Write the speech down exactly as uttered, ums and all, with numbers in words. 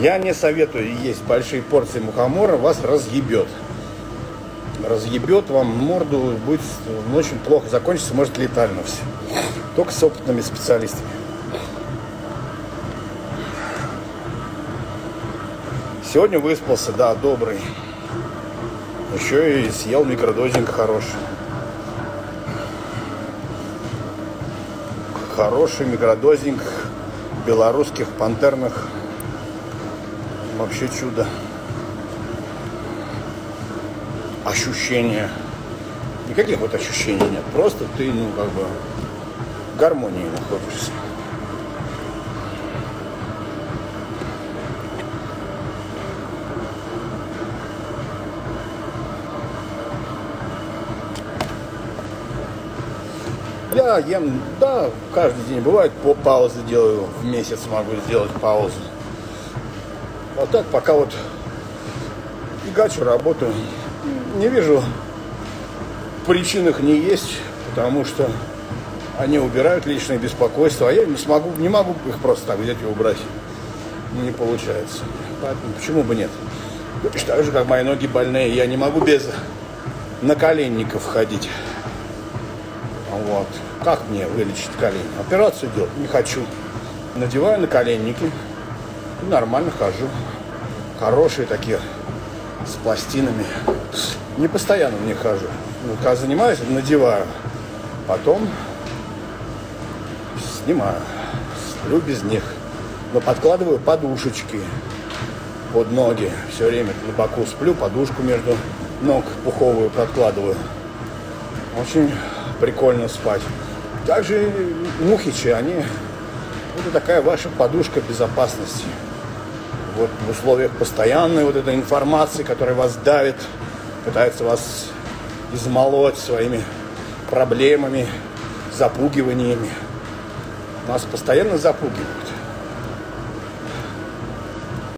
Я не советую есть большие порции мухомора, вас разъебет. Разъебет вам морду, будет очень плохо закончится, может летально все. Только с опытными специалистами. Сегодня выспался, да, добрый. Еще и съел микродозинг хороший. Хороший микродозинг белорусских пантерных. Вообще чудо. Ощущения. Никаких вот ощущений нет. Просто ты, ну, как бы в гармонии находишься. Я ем, да, каждый день бывает, по паузы делаю, в месяц могу сделать паузу. Вот так, пока вот фигачу, работаю, не вижу причин их не есть, потому что они убирают личное беспокойство, а я не смогу, не могу их просто так взять и убрать. Не получается. Поэтому почему бы нет? Так же, как мои ноги больные, я не могу без наколенников ходить. Вот. Как мне вылечить колени? Операцию делать не хочу. Надеваю наколенники и нормально хожу. Хорошие такие, с пластинами. Не постоянно в них хожу. Ну, когда занимаюсь, надеваю. Потом снимаю. Сплю без них. Но подкладываю подушечки под ноги. Все время на боку сплю, подушку между ног пуховую подкладываю. Очень прикольно спать. Также мухичи, они, это такая ваша подушка безопасности. Вот в условиях постоянной вот этой информации, которая вас давит, пытается вас измолоть своими проблемами, запугиваниями. Нас постоянно запугивают.